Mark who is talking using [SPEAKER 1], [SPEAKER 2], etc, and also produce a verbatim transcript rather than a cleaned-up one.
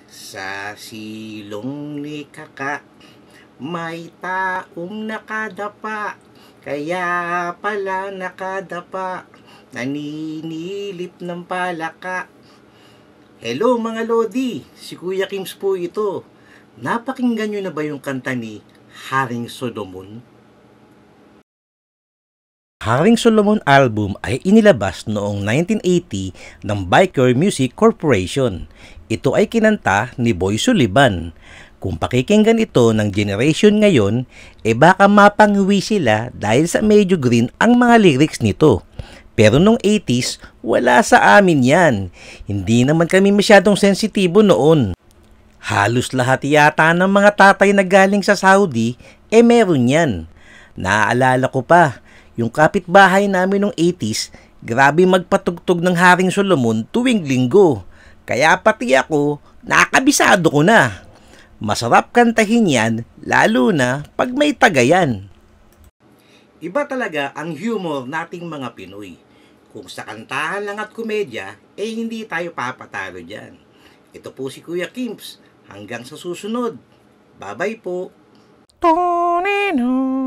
[SPEAKER 1] Sa silong ni Kaka, may taong nakadapa, kaya pala nakadapa, naninilip ng palaka. Hello mga Lodi, si Kuya Kims po ito. Napakinggan nyo na ba yung kanta ni Haring Solomon? Haring Solomon album ay inilabas noong nineteen eighty ng Biker Music Corporation. Ito ay kinanta ni Boy Sullivan. Kung pakikinggan ito ng generation ngayon, e eh baka mapangwi sila dahil sa medyo green ang mga lyrics nito. Pero nung eighties, wala sa amin yan. Hindi naman kami masyadong sensitibo noon. Halos lahat yata ng mga tatay na galing sa Saudi, eh meron yan. Naaalala ko pa, yung kapitbahay namin nung eighties, grabe magpatugtog ng Haring Solomon tuwing linggo. Kaya pati ako, nakabisado ko na. Masarap kantahin yan, lalo na pag may tagayan. Iba talaga ang humor nating mga Pinoy. Kung sa kantahan lang at komedya, eh hindi tayo papatalo dyan. Ito po si Kuya Kims. Hanggang sa susunod. Bye-bye po. Tonino.